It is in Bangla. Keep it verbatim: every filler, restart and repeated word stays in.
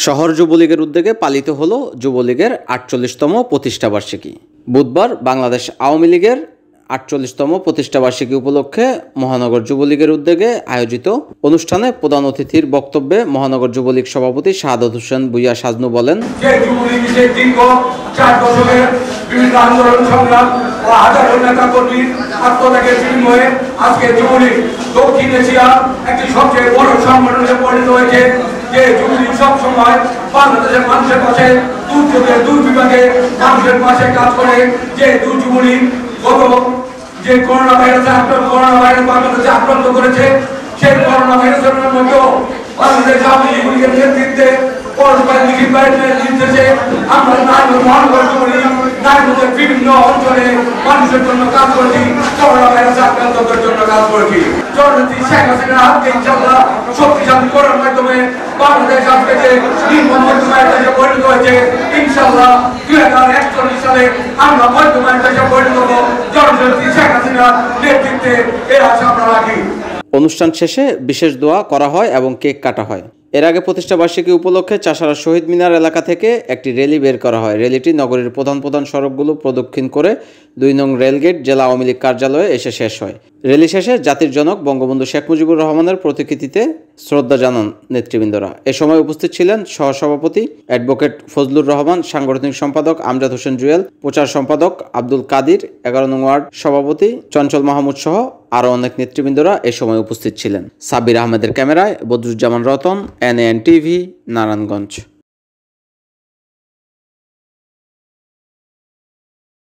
শহর যুবলীগের উদ্যোগে পালিত হলো যুবলীগের আটচল্লিশতম প্রতিষ্ঠাবার্ষিকী। বুধবার বাংলাদেশ আওয়ামী লীগের আটচল্লিশতম প্রতিষ্ঠাবার্ষিকী উপলক্ষে মহানগর যুবলীগের উদ্যোগে আয়োজিত অনুষ্ঠানে প্রধান অতিথির বক্তব্যে মহানগর যুবলীগ সভাপতি শাহাদাত হোসেন ভূঁইয়া সাজনু বলেন, বিভিন্ন আন্দোলন সংগ্রাম ও হাজারো নেতা কর্মীর আত্মত্যাগের বিনিময়ে আজকে যুবলীগ দক্ষিণ এশিয়া একটি সবচেয়ে বড় সংগঠনে পরিণত হয়েছে। যে যুবলীগ সব সময় বাংলাদেশের মানুষের পাশে, দুর্যোগে দুর্বিপাকে মানুষের পাশে কাজ করে। যে যুবলীগ গত যে করোনা ভাইরাসে আক্রান্ত করোনা ভাইরাস বাংলাদেশে আক্রান্ত করেছে, সেই করোনা ভাইরাসের মধ্যেও বাংলাদেশ আওয়ামী লীগের নেতৃত্বে আমরা মহানগর যুবলীগ নারায়ণগঞ্জের বিভিন্ন অঞ্চলে মানুষের জন্য কাজ করেছি, করোনা ভাইরাসে আক্রান্তদের জন্য কাজ করেছি। জননেত্রী শেখ হাসিনার হাতকে ইনশাআল্লাহ শক্তিশালী করার মাধ্যমে বাংলাদেশ আজকে যে নির্মম মধ্যমায়ের দেশে পরিণত হয়েছে, ইনশাআল্লাহ দুই হাজার একচল্লিশ সালে আমরা মধ্যমায়ের দেশে পরিণত হব। জননেত্রী শেখ হাসিনার নেতৃত্বে এই আশা আমরা রাখি। অনুষ্ঠান শেষে বিশেষ দোয়া করা হয় এবং কেক কাটা হয়। এর আগে প্রতিষ্ঠাবার্ষিকী উপলক্ষে চাষারা শহীদ মিনার এলাকা থেকে একটি র্যালি বের করা হয়। র্যালিটি নগরীর প্রধান প্রধান সড়কগুলো প্রদক্ষিণ করে দুই নং রেলগেট জেলা আওয়ামী লীগ কার্যালয়ে এসে শেষ হয়। র্যালি শেষে জাতির জনক বঙ্গবন্ধু শেখ মুজিবুর রহমানের প্রতিকৃতিতে শ্রদ্ধা জানান নেতৃবৃন্দরা। এ সময় উপস্থিত ছিলেন সহসভাপতি অ্যাডভোকেট ফজলুর রহমান, সাংগঠনিক সম্পাদক আমজাদ হোসেন জুয়েল, প্রচার সম্পাদক আব্দুল কাদির, এগারো নং ওয়ার্ড সভাপতি চঞ্চল মাহমুদ সহ আরও অনেক নেতৃবৃন্দরা এ সময় উপস্থিত ছিলেন। সাব্বির আহমেদের ক্যামেরায় Badruzzaman Ratan, N A N TV, Narayanganj.